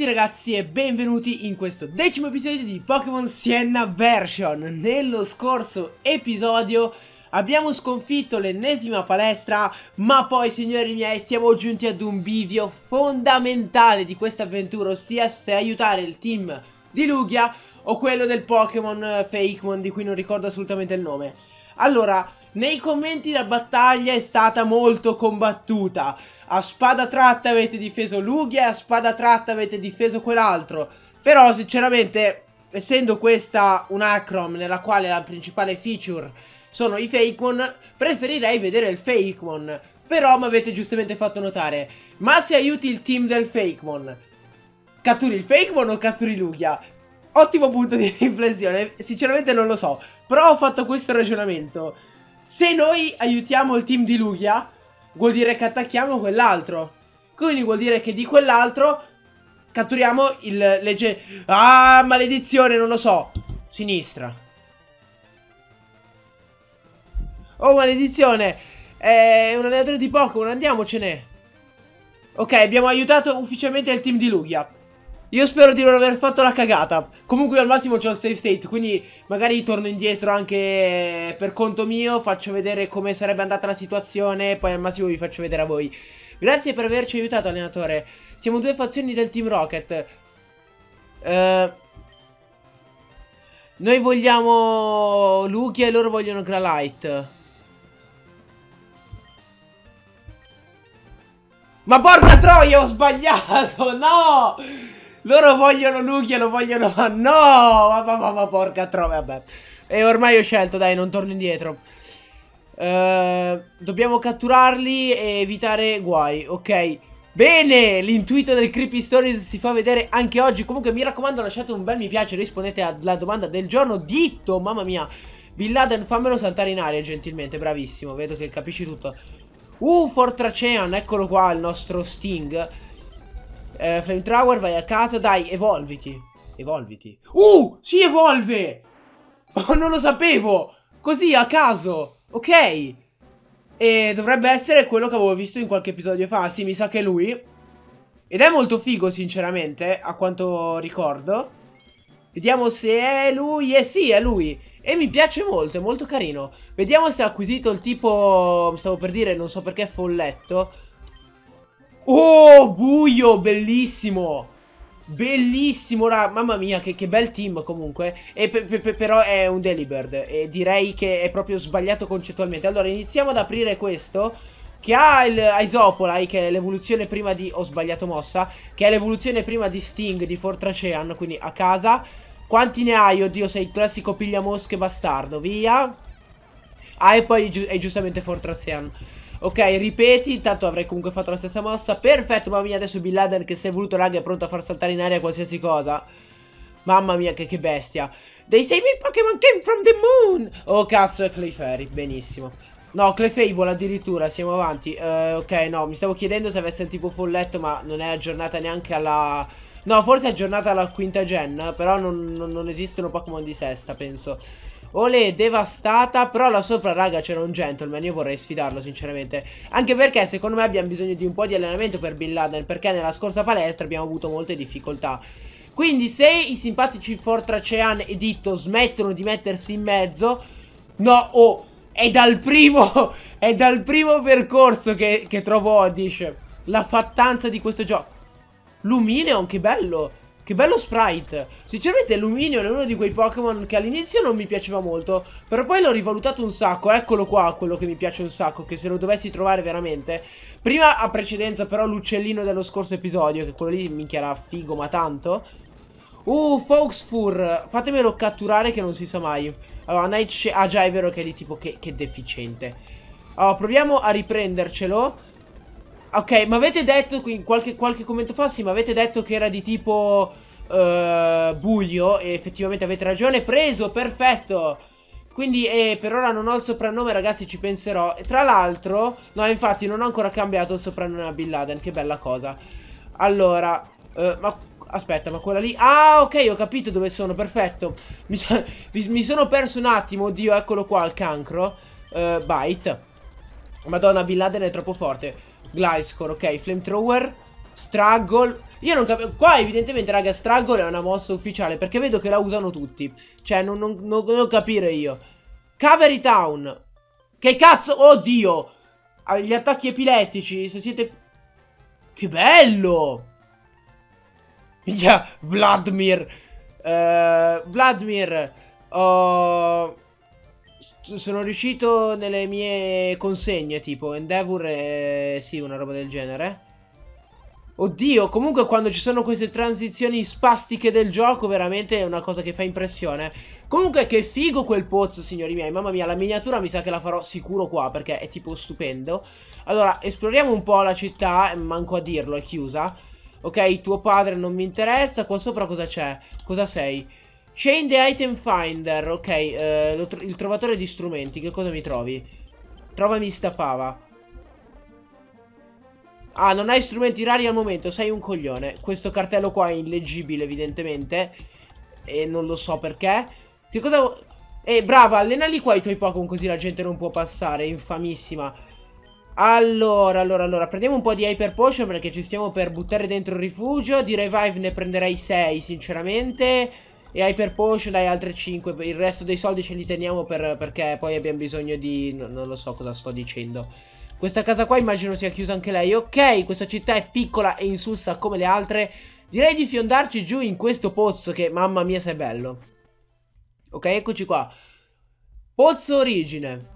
ragazzi e benvenuti in questo 10° episodio di Pokémon Sienna Version. Nello scorso episodio abbiamo sconfitto l'ennesima palestra, ma poi, signori miei, siamo giunti ad un bivio fondamentale di questa avventura, ossia se aiutare il team di Lugia o quello del Pokémon Fakemon, di cui non ricordo assolutamente il nome. Allora, nei commenti la battaglia è stata molto combattuta. A spada tratta avete difeso Lugia e a spada tratta avete difeso quell'altro. Però sinceramente, essendo questa un Acrom nella quale la principale feature sono i Fakemon, preferirei vedere il Fakemon. Però mi avete giustamente fatto notare: ma se aiuti il team del Fakemon, catturi il Fakemon o catturi Lugia? Ottimo punto di riflessione, sinceramente non lo so. Però ho fatto questo ragionamento: se noi aiutiamo il team di Lugia, vuol dire che attacchiamo quell'altro. Quindi vuol dire che di quell'altro catturiamo il legge... Ah, maledizione, non lo so. Sinistra. Oh, maledizione. È un allenatore di Pokémon, andiamocene. Ok, abbiamo aiutato ufficialmente il team di Lugia. Io spero di non aver fatto la cagata. Comunque al massimo c'ho il save state, quindi magari torno indietro anche per conto mio, faccio vedere come sarebbe andata la situazione, poi al massimo vi faccio vedere a voi. Grazie per averci aiutato, allenatore. Siamo due fazioni del Team Rocket. Noi vogliamo Lugia e loro vogliono Gralite. Ma porca troia, ho sbagliato, no! Loro vogliono Lugia, lo vogliono... No! Ma porca troia, vabbè. E ormai ho scelto, dai, non torno indietro. Dobbiamo catturarli e evitare guai, ok. Bene, l'intuito del Creepy Stories si fa vedere anche oggi. Comunque mi raccomando, lasciate un bel mi piace, rispondete alla domanda del giorno. Ditto, mamma mia. Bin Laden, fammelo saltare in aria gentilmente, bravissimo, vedo che capisci tutto. Fortracean, eccolo qua il nostro Sting. Flamethrower, vai a casa, dai, evolviti. Evolviti. Si evolve! Oh, non lo sapevo! Così, a caso. Ok. E dovrebbe essere quello che avevo visto in qualche episodio fa. Sì, mi sa che è lui. Ed è molto figo, sinceramente, a quanto ricordo. Vediamo se è lui. Sì, è lui. E mi piace molto, è molto carino. Vediamo se ha acquisito il tipo... Stavo per dire, non so perché, folletto. Oh, buio, bellissimo. Bellissimo, mamma mia, che bel team comunque. E però è un Delibird. E direi che è proprio sbagliato concettualmente. Allora, iniziamo ad aprire questo, che ha il Isopolai, che è l'evoluzione prima di... Ho sbagliato mossa. Che è l'evoluzione prima di Sting, di Fortracean, quindi a casa. Quanti ne hai? Oddio, sei il classico pigliamosche bastardo, via. Ah, e poi è giustamente Fortracean. Ok, ripeti, intanto avrei comunque fatto la stessa mossa. Perfetto, mamma mia, adesso Bin Laden che si è voluto, raga, è pronto a far saltare in aria qualsiasi cosa. Mamma mia, che bestia. They say me Pokémon came from the moon. Oh, cazzo, è Clefairy, benissimo. No, Clefable addirittura, siamo avanti. Ok, no, mi stavo chiedendo se avesse il tipo folletto, ma non è aggiornata neanche alla... No, forse è aggiornata alla quinta gen, però non esistono Pokémon di sesta, penso. Olè, devastata. Però là sopra, raga, c'era un gentleman. Io vorrei sfidarlo, sinceramente. Anche perché, secondo me, abbiamo bisogno di un po' di allenamento per Bin Laden, perché nella scorsa palestra abbiamo avuto molte difficoltà. Quindi, se i simpatici Fortracean e Ditto smettono di mettersi in mezzo... No, è dal primo... È dal primo percorso che trovo Oddish la fattanza di questo gioco. Lumineon, che bello. Che bello sprite. Sinceramente Lumineon è uno di quei Pokémon che all'inizio non mi piaceva molto, però poi l'ho rivalutato un sacco. Eccolo qua, quello che mi piace un sacco, che se lo dovessi trovare veramente. Prima a precedenza però l'uccellino dello scorso episodio, che quello lì minchia era figo ma tanto. Foxfur, fatemelo catturare che non si sa mai. Allora, ah già, è vero che è di tipo che deficiente. Allora, proviamo a riprendercelo. Ok, ma avete detto, in qualche commento fa, sì, ma avete detto che era di tipo buio, e effettivamente avete ragione. Preso, perfetto. Quindi, per ora non ho il soprannome, ragazzi, ci penserò. E tra l'altro, no, infatti non ho ancora cambiato il soprannome a Bin Laden, che bella cosa. Allora, ma aspetta, ma quella lì... Ah, ok, ho capito dove sono, perfetto. Mi sono perso un attimo, oddio, eccolo qua, il cancro. Bite. Madonna, Bin Laden è troppo forte. Gliscor, ok, Flamethrower, Struggle. Io non capisco. Qua evidentemente, raga, Struggle è una mossa ufficiale, perché vedo che la usano tutti. Cioè, non capire io. Cavalry Town. Che cazzo? Oddio. Gli attacchi epilettici, se siete... Che bello. Yeah, Vladimir. Vladimir. Sono riuscito nelle mie consegne, tipo Endeavor, sì, una roba del genere. Oddio, comunque quando ci sono queste transizioni spastiche del gioco, veramente è una cosa che fa impressione. Comunque che figo quel pozzo, signori miei. Mamma mia, la miniatura mi sa che la farò sicuro qua, perché è tipo stupendo. Allora, esploriamo un po' la città, manco a dirlo, è chiusa. Ok, tuo padre non mi interessa. Qua sopra cosa c'è? Cosa sei? Chain the item finder. Ok, il trovatore di strumenti. Che cosa mi trovi? Trovami sta fava. Ah, non hai strumenti rari al momento, sei un coglione. Questo cartello qua è illeggibile, evidentemente. E non lo so perché. Che cosa... brava, allenali qua i tuoi Pokémon così la gente non può passare. Infamissima. Allora, prendiamo un po' di Hyper Potion perché ci stiamo per buttare dentro il rifugio. Di Revive ne prenderei 6, sinceramente. E Hyper Potion dai altre 5. Il resto dei soldi ce li teniamo perché poi abbiamo bisogno di... non lo so cosa sto dicendo. Questa casa qua immagino sia chiusa anche lei. Ok, questa città è piccola e insulsa come le altre. Direi di fiondarci giù in questo pozzo che, mamma mia, se è bello. Ok, eccoci qua. Pozzo origine.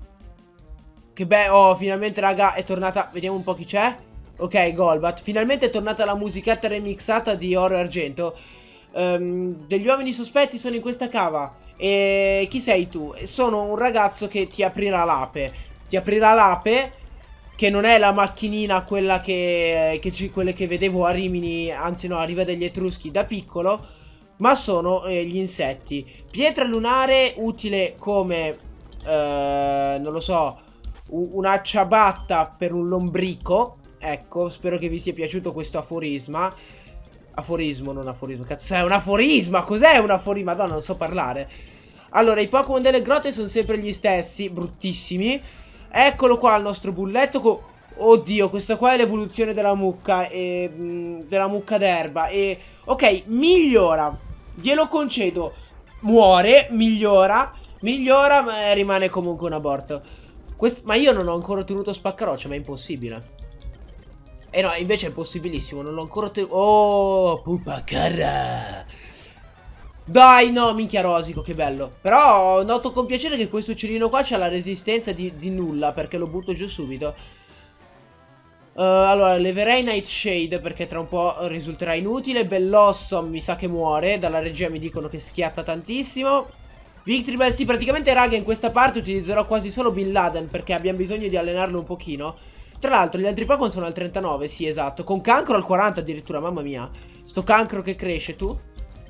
Che bello, oh, finalmente, raga, è tornata. Vediamo un po' chi c'è. Ok, Golbat. Finalmente è tornata la musichetta remixata di Oro e Argento. Degli uomini sospetti sono in questa cava. E chi sei tu? Sono un ragazzo che ti aprirà l'ape. Ti aprirà l'ape, che non è la macchinina quella quelle che vedevo a Rimini, anzi no, a Riva degli Etruschi da piccolo, ma sono gli insetti. Pietra lunare, utile come, non lo so, una ciabatta per un lombrico. Ecco, spero che vi sia piaciuto questo aforisma. Aforismo, non aforismo, cazzo è un aforisma, cos'è un aforisma? Madonna, non so parlare. Allora, i Pokémon delle grotte sono sempre gli stessi, bruttissimi. Eccolo qua il nostro bulletto. Oddio, questa qua è l'evoluzione della mucca della mucca d'erba. E ok, migliora. Glielo concedo. Muore, migliora, ma rimane comunque un aborto. Ma io non ho ancora ottenuto spaccaroccia, ma è impossibile. E no, invece è possibilissimo. Non l'ho ancora ottenuto. Oh, pupacarra. Dai, no, minchia rosico, che bello. Però noto con piacere che questo uccellino qua c'ha la resistenza di nulla, perché lo butto giù subito. Allora, leverei Nightshade perché tra un po' risulterà inutile. Bellossom mi sa che muore. Dalla regia mi dicono che schiatta tantissimo. Victreebel, sì, praticamente, raga, in questa parte utilizzerò quasi solo Bin Laden perché abbiamo bisogno di allenarlo un pochino. Tra l'altro, gli altri Pokémon sono al 39, sì, esatto. Con cancro al 40 addirittura, mamma mia. Sto cancro che cresce, tu?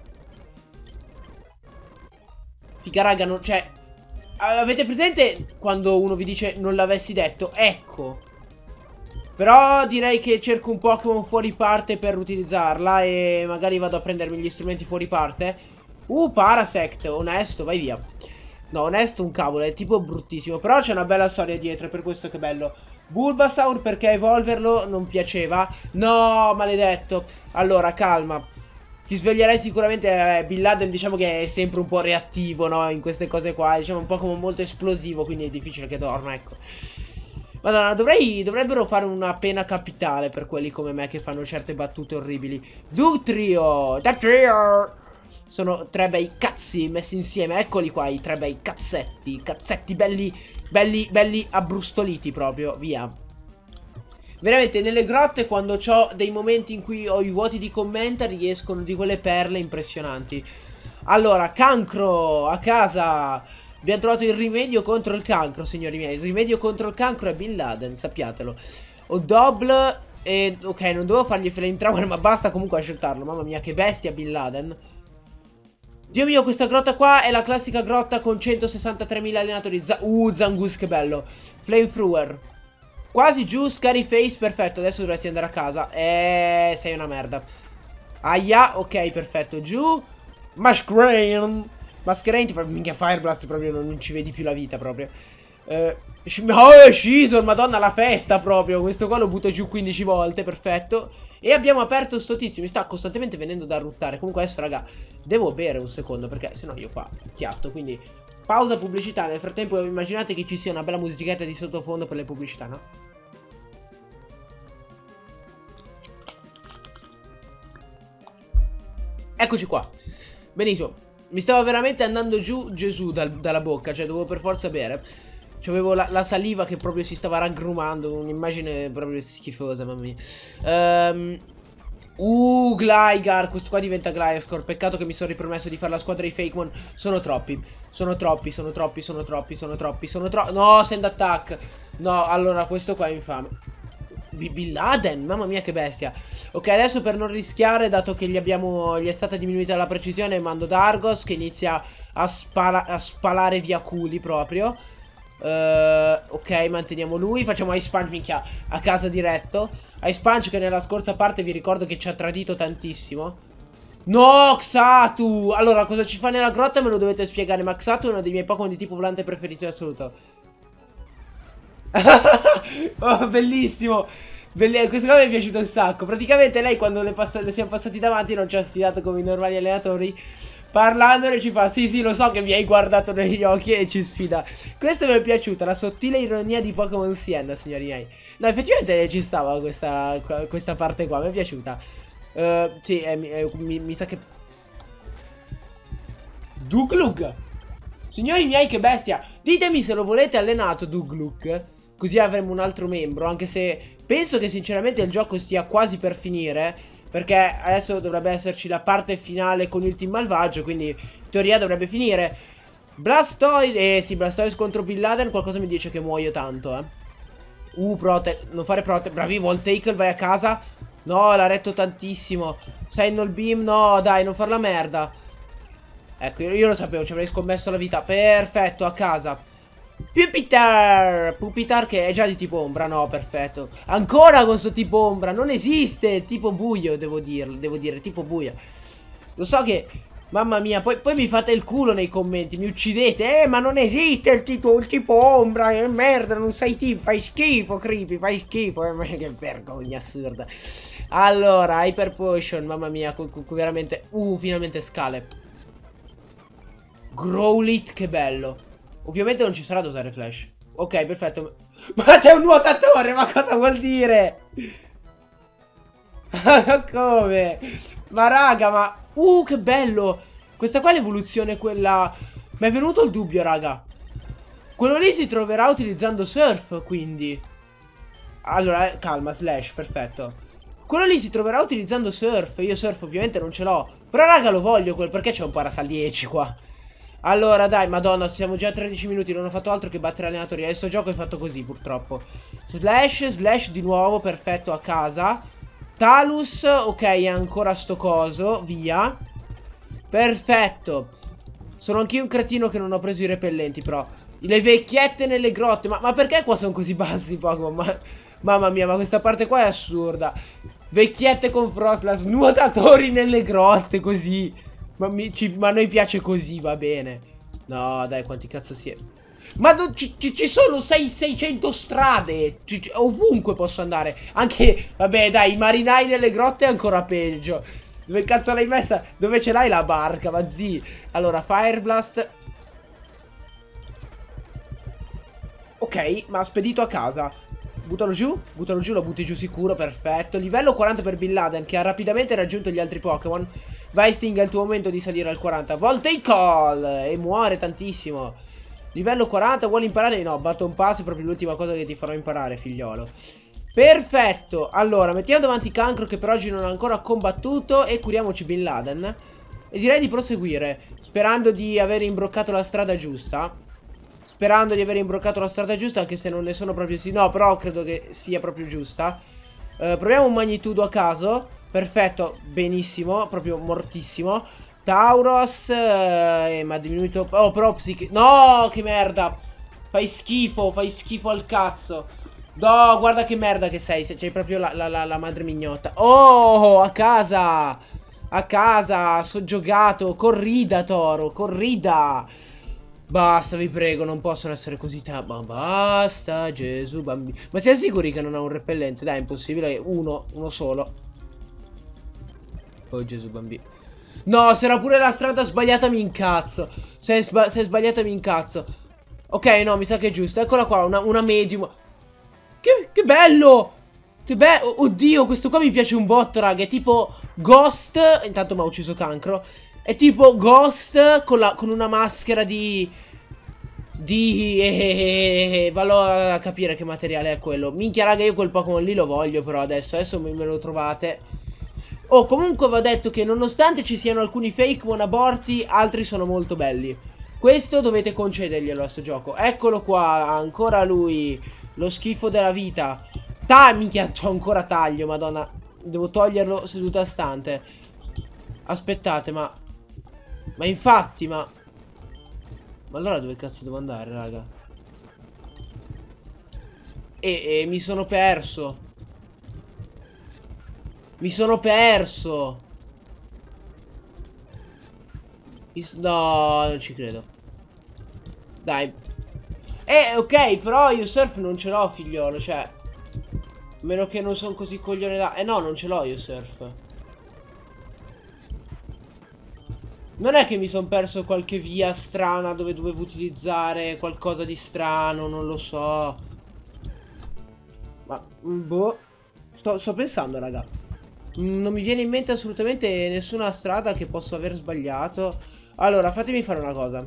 Figa, raga, non... cioè... avete presente quando uno vi dice non l'avessi detto? Ecco. Però direi che cerco un Pokémon fuori parte per utilizzarla e magari vado a prendermi gli strumenti fuori parte. Parasect, onesto, vai via. No, onesto un cavolo, è tipo bruttissimo. Però c'è una bella storia dietro, è per questo che è bello. Bulbasaur perché evolverlo non piaceva. No, maledetto. Allora, calma. Ti sveglierai sicuramente. Bin Laden diciamo che è sempre un po' reattivo, no? In queste cose qua. Diciamo un po' come molto esplosivo, quindi è difficile che dorma, ecco. Madonna, dovrebbero fare una pena capitale per quelli come me che fanno certe battute orribili. Dugtrio! Dugtrio! Sono tre bei cazzi messi insieme. Eccoli qua, i tre bei cazzetti. Cazzetti belli abbrustoliti proprio. Via. Veramente nelle grotte, quando ho dei momenti in cui ho i vuoti di commentari, escono di quelle perle impressionanti. Allora, cancro a casa. Abbiamo trovato il rimedio contro il cancro, signori miei. Il rimedio contro il cancro è Bin Laden, sappiatelo. Ho Double e... ok, non dovevo fargli flamethrower, ma basta comunque accertarlo. Mamma mia, che bestia Bin Laden. Dio mio, questa grotta qua è la classica grotta con 163.000 allenatori. Zangoose, che bello. Flamethrower. Quasi giù, Scary Face, perfetto. Adesso dovresti andare a casa. Sei una merda. Aia, ok, perfetto. Giù. Masquerain. Masquerain ti fa minchia Fire Blast, proprio non ci vedi più la vita proprio. Oh, è sciso, madonna, la festa proprio. Questo qua lo butto giù 15 volte, perfetto. E abbiamo aperto sto tizio, mi sta costantemente venendo da ruttare. Comunque adesso, raga, devo bere un secondo, perché sennò io qua schiatto. Quindi pausa pubblicità. Nel frattempo immaginate che ci sia una bella musichetta di sottofondo per le pubblicità, no? Eccoci qua. Benissimo. Mi stava veramente andando giù Gesù dalla bocca. Cioè dovevo per forza bere. C'avevo la saliva che proprio si stava raggrumando. Un'immagine proprio schifosa, mamma mia. Gligar. Questo qua diventa Gliscor. Peccato che mi sono ripromesso di fare la squadra di Fakemon. Sono troppi. Sono troppi. No, send attack. No, allora questo qua è infame. Bin Laden, mamma mia che bestia. Ok, adesso per non rischiare, dato che gli è stata diminuita la precisione, mando Dargos che inizia a spalare via culi proprio. Ok, manteniamo lui. Facciamo Ice Punch, minchia, a casa diretto. Ice Punch che nella scorsa parte vi ricordo che ci ha tradito tantissimo. No, Xatu. Allora, cosa ci fa nella grotta me lo dovete spiegare. Ma Xatu è uno dei miei Pokémon di tipo volante preferiti in assoluto. Oh, bellissimo. Questo qua mi è piaciuto un sacco. Praticamente lei quando le siamo passati davanti non ci ha sfidato come i normali allenatori. Parlandone ci fa: sì, lo so che mi hai guardato negli occhi e ci sfida. Questo mi è piaciuta, la sottile ironia di Pokémon Sienna, signori miei. No, effettivamente ci stava questa parte qua, mi è piaciuta. Sì, mi sa che Duglug. Signori miei, che bestia. Ditemi se lo volete allenato Duglug, così avremo un altro membro. Anche se penso che sinceramente il gioco stia quasi per finire, perché adesso dovrebbe esserci la parte finale con il team malvagio, quindi in teoria dovrebbe finire. Blastoise, sì, Blastoise contro Bin Laden. Qualcosa mi dice che muoio tanto, Protect, non fare Protect. Bravi, Voltaikle, vai a casa. No, l'ha retto tantissimo. Signal Beam, no, dai, non far la merda. Ecco, io lo sapevo, ci avrei scommesso la vita. Perfetto, a casa. Pupitar che è già di tipo ombra. No, perfetto. Ancora con sto tipo ombra. Non esiste tipo buio, devo dire, tipo buio. Lo so che, mamma mia, poi mi fate il culo nei commenti. Mi uccidete. Ma non esiste il tipo ombra. Che merda, non sai team. Fai schifo, Creepy, fai schifo. Che vergogna assurda. Allora, Hyper Potion, mamma mia, veramente. Finalmente scale. Growlithe, che bello. Ovviamente non ci sarà da usare flash. Ok, perfetto. Ma c'è un nuotatore, ma cosa vuol dire? Come? Ma raga, ma che bello. Questa qua è l'evoluzione, quella. Mi è venuto il dubbio, raga. Quello lì si troverà utilizzando Surf, quindi. Allora, calma, Slash, perfetto. Quello lì si troverà utilizzando Surf. Io Surf ovviamente non ce l'ho. Però raga, lo voglio perché c'è un Parasal 10 qua. Allora dai, madonna, siamo già a 13 minuti. Non ho fatto altro che battere allenatori. Adesso gioco è fatto così, purtroppo. Slash di nuovo, perfetto, a casa. Talus, ok, ancora sto coso. Via. Perfetto. Sono anch'io un cretino che non ho preso i repellenti, però. Le vecchiette nelle grotte. Ma perché qua sono così bassi, Pokémon? Mamma mia, ma questa parte qua è assurda. Vecchiette con Frostlass, nuotatori nelle grotte, così. Ma a noi piace così, va bene. No, dai, quanti cazzo si è. Ma ci sono 600 strade. Ovunque posso andare. Anche, vabbè, dai, i marinai nelle grotte è ancora peggio. Dove cazzo l'hai messa? Dove ce l'hai la barca, ma zi. Allora, Fire Blast. Ok, ma ha spedito a casa. Buttalo giù, lo butti giù sicuro, perfetto. Livello 40 per Bin Laden, che ha rapidamente raggiunto gli altri Pokémon. Vai Sting, è il tuo momento di salire al 40. Voltaikle! E muore tantissimo. Livello 40, vuoi imparare? No, Baton Pass è proprio l'ultima cosa che ti farò imparare, figliolo. Perfetto, allora, mettiamo davanti Cancro che per oggi non ha ancora combattuto. E curiamoci Bin Laden. E direi di proseguire, sperando di aver imbroccato la strada giusta. Anche se non ne sono proprio no, però credo che sia proprio giusta. Proviamo un magnitudo a caso. Perfetto, benissimo, proprio mortissimo. Tauros, ma ha diminuito. Oh, però no, che merda. Fai schifo al cazzo. No, guarda che merda che sei. C'hai proprio la madre mignotta. Oh, a casa, soggiogato. Corrida, Toro, corrida. Basta, vi prego, non possono essere così tanti. Ma basta, Gesù bambino. Ma siamo sicuri che non ha un repellente? Dai, è impossibile. Uno solo. Oh, Gesù bambino. No, se era pure la strada sbagliata mi incazzo. Se è sbagliata mi incazzo. Ok, no, mi sa che è giusto. Eccola qua, una medium. Che bello! Che bello! Oddio, questo qua mi piace un botto, raga. È tipo Ghost. Intanto mi ha ucciso Cancro. È tipo Ghost con una maschera di... Vallo a capire che materiale è quello. Minchia, raga, io quel Pokémon lì lo voglio però adesso me lo trovate. Oh, comunque va detto che nonostante ci siano alcuni fake monaborti, altri sono molto belli. Questo dovete concederglielo a sto gioco. Eccolo qua, ancora lui. Lo schifo della vita. Minchia, c'ho ancora taglio, madonna. Devo toglierlo seduta stante. Aspettate, ma infatti, ma allora dove cazzo devo andare, raga? E mi sono perso. Mi sono perso. No, non ci credo. Dai. Ok, però io surf non ce l'ho, figliolo, cioè. A meno che non sono così coglione da... no, non ce l'ho io surf. Non è che mi sono perso qualche via strana dove dovevo utilizzare qualcosa di strano, non lo so. Ma, boh. Sto pensando, raga. Non mi viene in mente assolutamente nessuna strada che posso aver sbagliato. Allora, fatemi fare una cosa.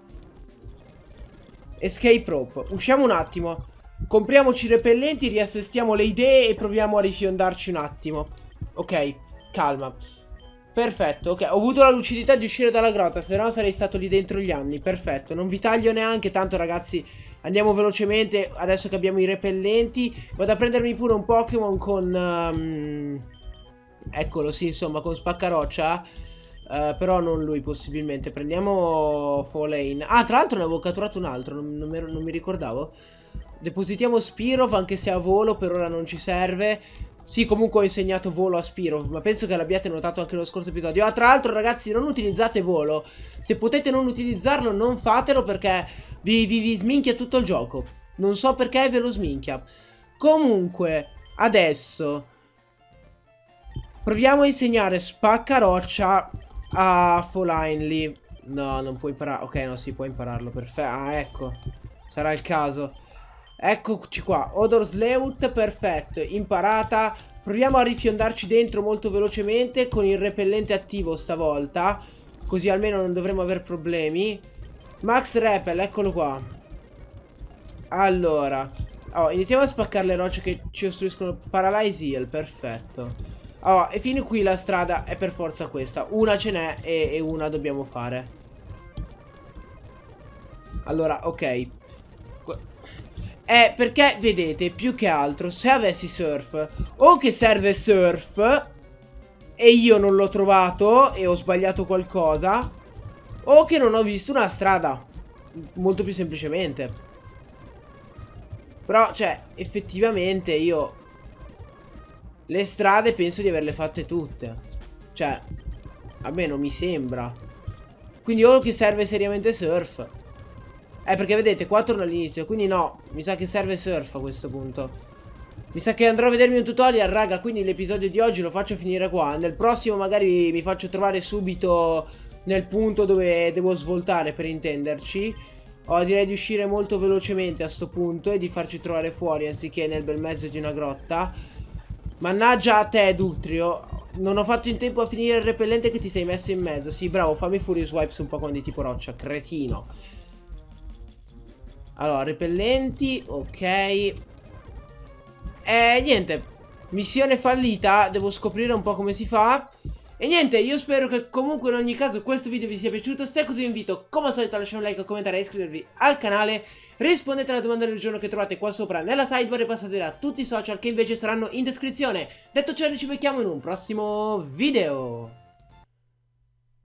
Escape rope. Usciamo un attimo. Compriamoci i repellenti, riassestiamo le idee e proviamo a rifiondarci un attimo. Ok, calma. Perfetto, ok, ho avuto la lucidità di uscire dalla grotta, se no sarei stato lì dentro gli anni. Perfetto, non vi taglio neanche, tanto ragazzi andiamo velocemente. Adesso che abbiamo i repellenti vado a prendermi pure un Pokémon con eccolo, sì, insomma, con Spaccaroccia. Però non lui possibilmente. Prendiamo Falane. Ah, tra l'altro ne avevo catturato un altro, non mi ricordavo. Depositiamo Spirov, anche se a volo per ora non ci serve. Sì, comunque ho insegnato volo a Spirov, ma penso che l'abbiate notato anche nello scorso episodio. Ah, tra l'altro ragazzi, non utilizzate volo. Se potete non utilizzarlo, non fatelo perché vi sminchia tutto il gioco. Non so perché ve lo sminchia. Comunque, adesso proviamo a insegnare Spaccaroccia a Falane lì. No, non può imparare. Ok, no, si può impararlo, perfetto. Ah, ecco, sarà il caso. Eccoci qua, Odor Sleut, perfetto, imparata. Proviamo a rifiondarci dentro molto velocemente con il repellente attivo stavolta, così almeno non dovremo avere problemi. Max Repel, eccolo qua. Allora, iniziamo a spaccare le rocce che ci ostruiscono. Paralyze Heal, perfetto. E fino qui la strada è per forza questa. Una ce n'è e una dobbiamo fare. Allora, ok. Perché, vedete, più che altro, se avessi surf, o che serve surf, e io non l'ho trovato, e ho sbagliato qualcosa, o che non ho visto una strada, molto più semplicemente. Però, cioè, effettivamente io le strade penso di averle fatte tutte. Cioè, a me non mi sembra. Quindi o che serve seriamente surf. Perché vedete, 4 all'inizio, quindi no, mi sa che serve surf a questo punto. Mi sa che andrò a vedermi un tutorial, raga, quindi l'episodio di oggi lo faccio finire qua. Nel prossimo magari mi faccio trovare subito nel punto dove devo svoltare, per intenderci. Direi di uscire molto velocemente a sto punto e di farci trovare fuori anziché nel bel mezzo di una grotta. Mannaggia a te, Dutrio. Non ho fatto in tempo a finire il repellente che ti sei messo in mezzo. Sì, bravo, fammi Furious Wipes un po' con di tipo roccia, cretino. Allora, repellenti, ok. Niente, missione fallita, devo scoprire un po' come si fa. E niente, io spero che comunque in ogni caso questo video vi sia piaciuto. Se è così vi invito come al solito a lasciare un like, a commentare e a iscrivervi al canale. Rispondete alla domanda del giorno che trovate qua sopra nella sidebar e passate da tutti i social che invece saranno in descrizione. Detto ciò, noi ci becchiamo in un prossimo video.